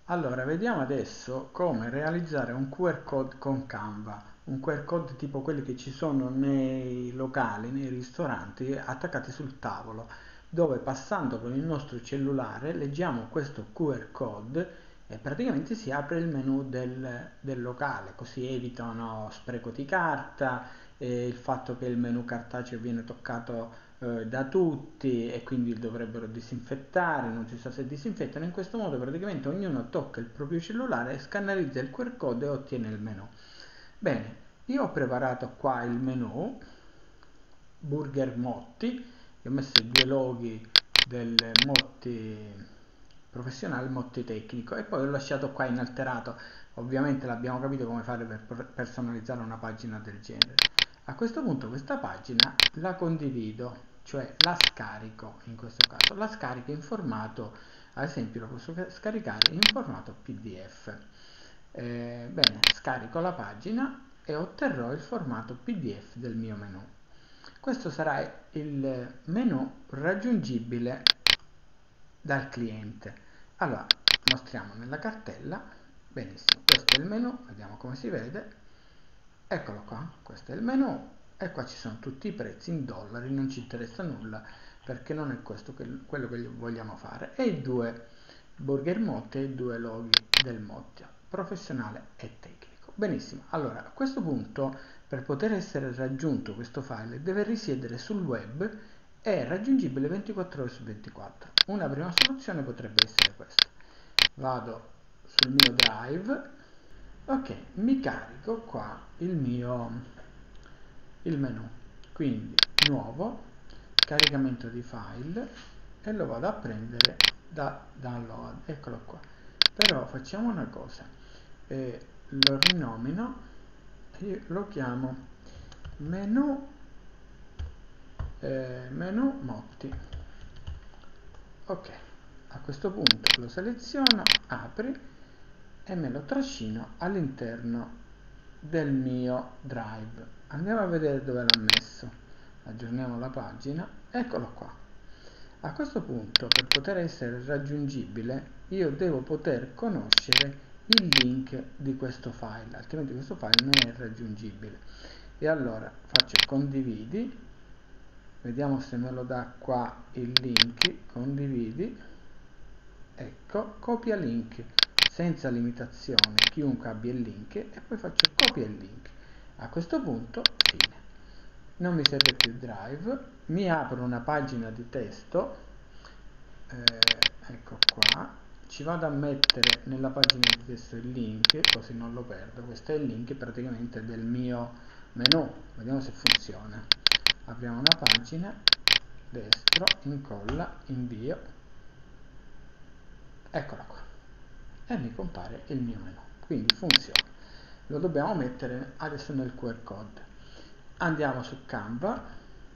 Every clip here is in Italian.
Allora, vediamo adesso come realizzare un QR code con Canva, un QR code tipo quelli che ci sono nei locali, nei ristoranti, attaccati sul tavolo, dove passando con il nostro cellulare leggiamo questo QR code e praticamente si apre il menu del locale, così evitano spreco di carta, il fatto che il menu cartaceo viene toccato da tutti e quindi dovrebbero disinfettare, non si sa se disinfettano. In questo modo praticamente ognuno tocca il proprio cellulare, scannerizza il QR code e ottiene il menu. Bene, io ho preparato qua il menu Burger Motti, ho messo i due loghi del Motti professionale, Motti tecnico, e poi ho lasciato qua inalterato. Ovviamente l'abbiamo capito come fare per personalizzare una pagina del genere. A questo punto questa pagina la condivido, cioè la scarico. In questo caso la scarico in formato, ad esempio la posso scaricare in formato PDF. Bene, scarico la pagina e otterrò il formato PDF del mio menu. Questo sarà il menu raggiungibile dal cliente. Allora, mostriamo nella cartella. Benissimo, questo è il menu, vediamo come si vede. Eccolo qua, questo è il menu e qua ci sono tutti i prezzi in dollari, non ci interessa nulla perché non è questo quello che vogliamo fare. E i due Burger Motti e i due loghi del Motti, professionale e tecnico. Benissimo, allora a questo punto per poter essere raggiunto questo file deve risiedere sul web e è raggiungibile 24 ore su 24. Una prima soluzione potrebbe essere questa. Vado sul mio drive. Ok, mi carico qua il menu, quindi nuovo, caricamento di file e lo vado a prendere da download, eccolo qua. Però facciamo una cosa, lo rinomino, io lo chiamo menu, menu Motti. Ok, a questo punto lo seleziono, apri e me lo trascino all'interno del mio drive. Andiamo a vedere dove l'ho messo. Aggiorniamo la pagina, eccolo qua. A questo punto, per poter essere raggiungibile, io devo poter conoscere il link di questo file, altrimenti questo file non è raggiungibile. E allora faccio condividi, vediamo se me lo dà qua il link, condividi, ecco, copia link senza limitazione, chiunque abbia il link, e poi faccio copia il link. A questo punto fine, non mi serve più drive, mi apro una pagina di testo, ecco qua, ci vado a mettere nella pagina di testo il link così non lo perdo. Questo è il link praticamente del mio menu, vediamo se funziona. Apriamo una pagina, destro, incolla, invio, eccola qua, e mi compare il mio menu, quindi funziona. Lo dobbiamo mettere adesso nel QR code. Andiamo su Canva,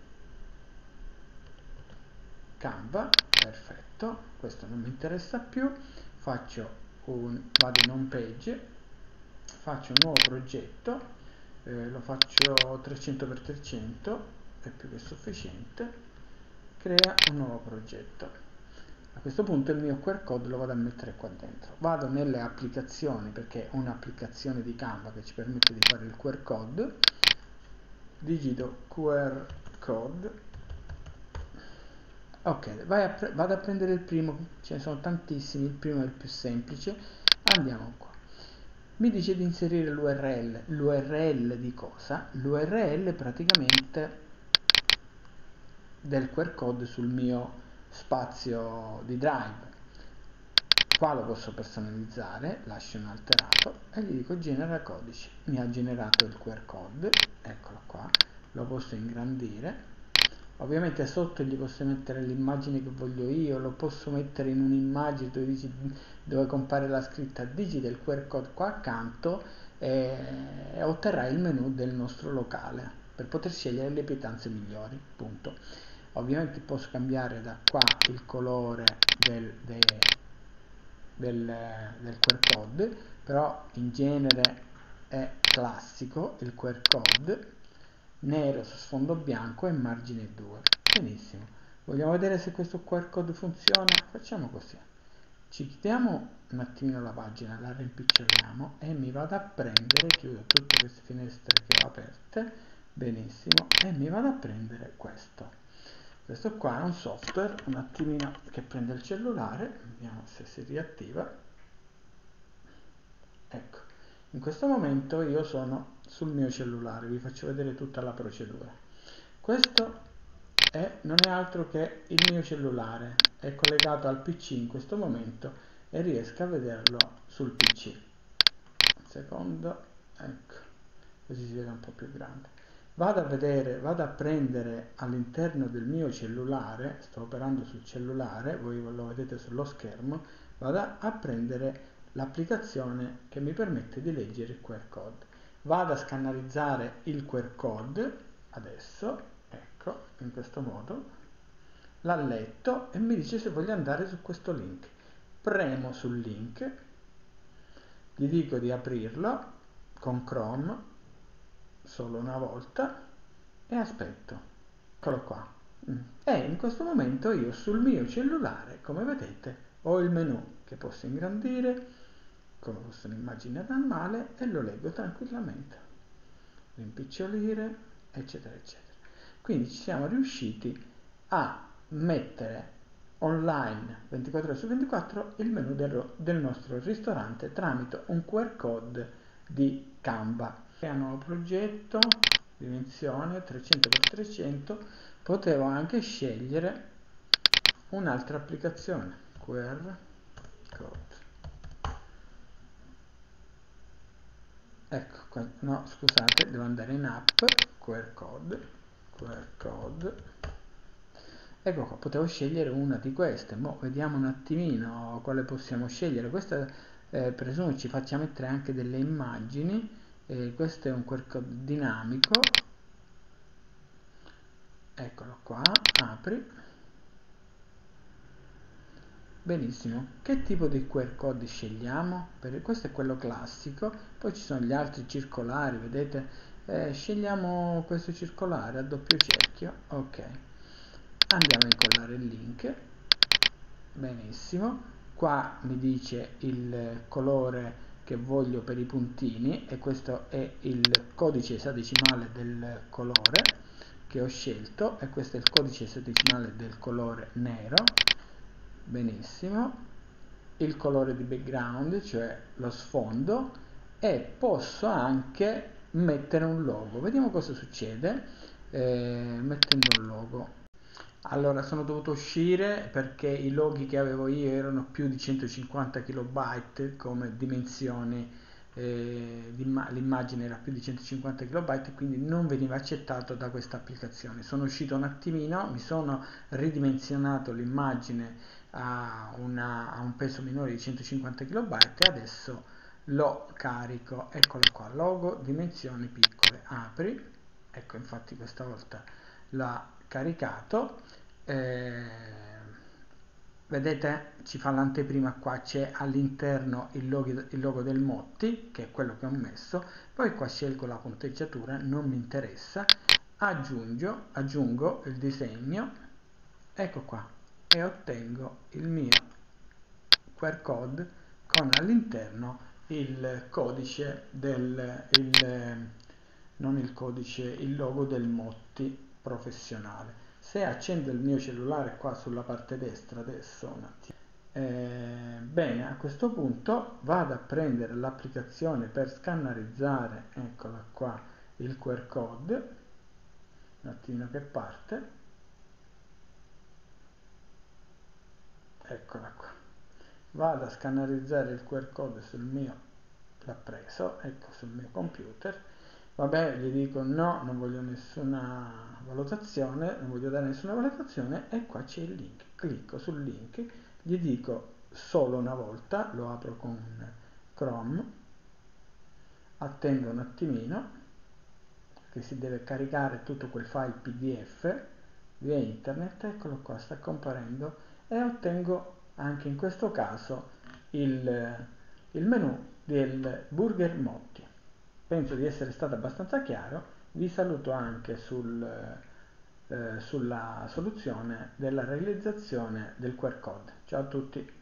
perfetto, questo non mi interessa più, vado in home page, faccio un nuovo progetto, lo faccio 300x300, è più che sufficiente, crea un nuovo progetto. A questo punto il mio QR code lo vado a mettere qua dentro. Vado nelle applicazioni, perché è un'applicazione di Canva che ci permette di fare il QR code, digito QR code. Ok, vado a prendere il primo, ce ne sono tantissimi, il primo è il più semplice. Andiamo qua. Mi dice di inserire l'URL. L'URL di cosa? L'URL praticamente del QR code sul mio spazio di drive. Qua lo posso personalizzare, lascio inalterato e gli dico genera codice. Mi ha generato il QR code, eccolo qua, lo posso ingrandire. Ovviamente sotto gli posso mettere l'immagine che voglio io, lo posso mettere in un'immagine dove compare la scritta digita il QR code qua accanto e otterrai il menu del nostro locale per poter scegliere le pietanze migliori, punto. Ovviamente posso cambiare da qua il colore del QR code, però in genere è classico il QR code, nero su sfondo bianco e margine 2. Benissimo, vogliamo vedere se questo QR code funziona? Facciamo così, Ci chiudiamo un attimino la pagina, la rimpiccioliamo e mi vado a prendere, chiudo tutte queste finestre che ho aperte, benissimo, e mi vado a prendere questo. Questo qua è un software un attimino che prende il cellulare, vediamo se si riattiva. Ecco, in questo momento io sono sul mio cellulare, vi faccio vedere tutta la procedura. Questo non è altro che il mio cellulare, è collegato al PC in questo momento e riesco a vederlo sul PC. Un secondo, ecco, così si vede un po' più grande. Vado a prendere all'interno del mio cellulare, sto operando sul cellulare, voi lo vedete sullo schermo, vado a prendere l'applicazione che mi permette di leggere il QR code. Vado a scannerizzare il QR code, adesso, ecco, in questo modo, l'ha letto e mi dice se voglio andare su questo link. Premo sul link, gli dico di aprirlo con Chrome solo una volta e aspetto. Eccolo qua. E in questo momento io sul mio cellulare, come vedete, ho il menu che posso ingrandire come fosse un'immagine normale e lo leggo tranquillamente, rimpicciolire, eccetera, eccetera. Quindi ci siamo riusciti a mettere online 24 ore su 24 il menu del nostro ristorante tramite un QR code di Canva. È un nuovo progetto, dimensione 300x300, potevo anche scegliere un'altra applicazione, QR code. Ecco, no, scusate, devo andare in app, QR code. Ecco qua, potevo scegliere una di queste. Vediamo un attimino quale possiamo scegliere. Questa presumo ci faccia mettere anche delle immagini. Questo è un QR code dinamico. Eccolo qua, apri. Benissimo, che tipo di QR code scegliamo? Questo è quello classico, poi ci sono gli altri circolari, vedete? Scegliamo questo circolare a doppio cerchio, ok. Andiamo a incollare il link, benissimo. Qua mi dice il colore che voglio per i puntini e questo è il codice esadecimale del colore che ho scelto e questo è il codice esadecimale del colore nero. Benissimo, il colore di background, cioè lo sfondo, e posso anche mettere un logo. Vediamo cosa succede mettendo un logo. Allora, sono dovuto uscire perché i loghi che avevo io erano più di 150 KB come dimensioni, l'immagine era più di 150 KB, quindi non veniva accettato da questa applicazione. Sono uscito un attimino, mi sono ridimensionato l'immagine a un peso minore di 150 KB e adesso lo carico. Eccolo qua, logo, dimensioni piccole, apri, ecco, infatti questa volta l'ha caricato. Vedete, ci fa l'anteprima, qua c'è all'interno il logo del Motti, che è quello che ho messo, poi qua scelgo la punteggiatura, non mi interessa, aggiungo il disegno, ecco qua, e ottengo il mio QR code con all'interno il codice non il codice, il logo del Motti professionale. Se accendo il mio cellulare qua sulla parte destra adesso un attimo, bene, a questo punto vado a prendere l'applicazione per scannerizzare, eccola qua, il QR code, un attimino che parte, eccola qua, vado a scannerizzare il QR code sul mio, l'ha preso, ecco, sul mio computer. Vabbè, gli dico no, non voglio nessuna valutazione, non voglio dare nessuna valutazione e qua c'è il link. Clicco sul link, gli dico solo una volta, lo apro con Chrome, attendo un attimino che si deve caricare tutto quel file PDF via internet, eccolo qua, sta comparendo e ottengo anche in questo caso il menu del Burger Motti. Penso di essere stato abbastanza chiaro, vi saluto anche sulla soluzione della realizzazione del QR code. Ciao a tutti!